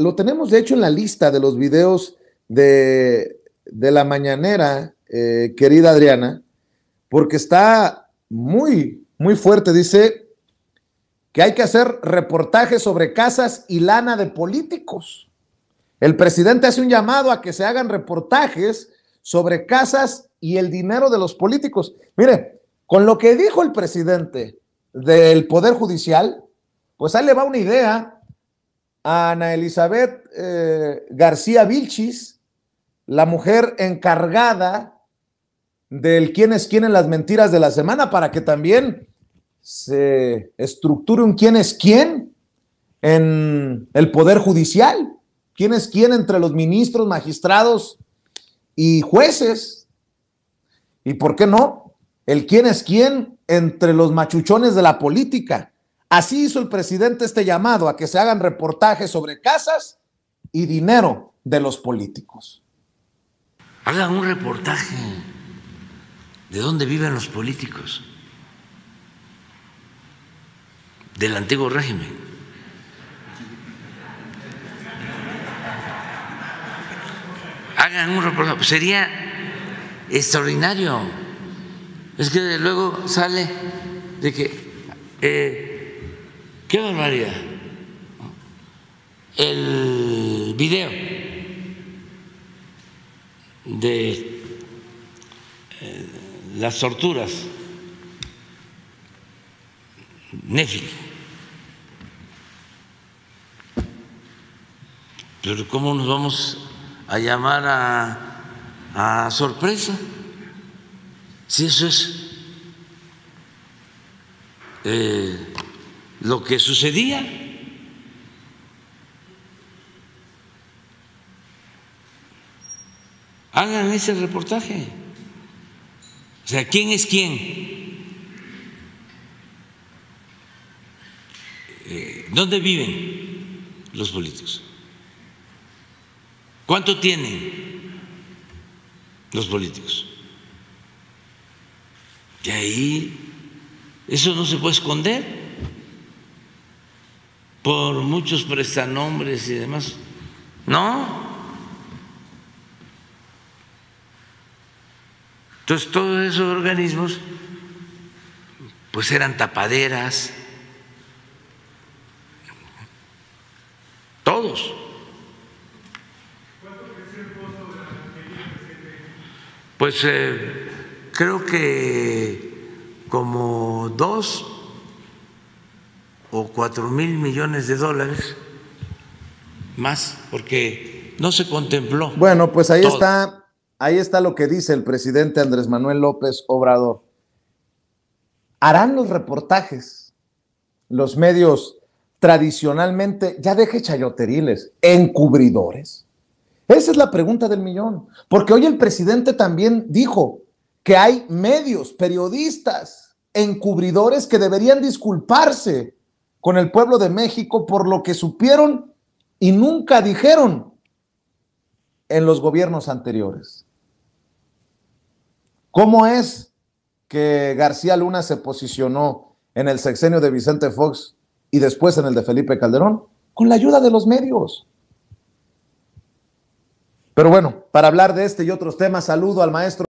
lo tenemos de hecho en la lista de los videos de la mañanera, querida Adriana, porque está muy, muy fuerte. Dice que hay que hacer reportajes sobre casas y lana de políticos. El presidente hace un llamado a que se hagan reportajes sobre casas y el dinero de los políticos. Mire, con lo que dijo el presidente del Poder Judicial, pues ahí le va una idea a Ana Elizabeth García Vilchis, la mujer encargada del quién es quién en las mentiras de la semana, para que también se estructure un quién es quién en el Poder Judicial, quién es quién entre los ministros, magistrados y jueces, y por qué no, el quién es quién entre los machuchones de la política. Así hizo el presidente este llamado a que se hagan reportajes sobre casas y dinero de los políticos. Hagan un reportaje de dónde viven los políticos del antiguo régimen. Hagan un reportaje, pues sería extraordinario. Es que luego sale de que qué barbaridad. El video de las torturas, Netflix. Pero ¿cómo nos vamos a llamar a sorpresa? Si eso es lo que sucedía. Hagan ese reportaje. O sea, ¿quién es quién? ¿Dónde viven los políticos? ¿Cuánto tienen los políticos? Y ahí eso no se puede esconder por muchos prestanombres y demás. No. Entonces todos esos organismos pues eran tapaderas, todos. Pues creo que como 2 o 4 mil millones de dólares más, porque no se contempló. Bueno, pues ahí todo. Ahí está lo que dice el presidente Andrés Manuel López Obrador. ¿Harán los reportajes los medios tradicionalmente, ya deje chayoteriles, encubridores? Esa es la pregunta del millón, porque hoy el presidente también dijo que hay medios, periodistas, encubridores que deberían disculparse con el pueblo de México por lo que supieron y nunca dijeron en los gobiernos anteriores. ¿Cómo es que García Luna se posicionó en el sexenio de Vicente Fox y después en el de Felipe Calderón? Con la ayuda de los medios. Pero bueno, para hablar de este y otros temas, saludo al maestro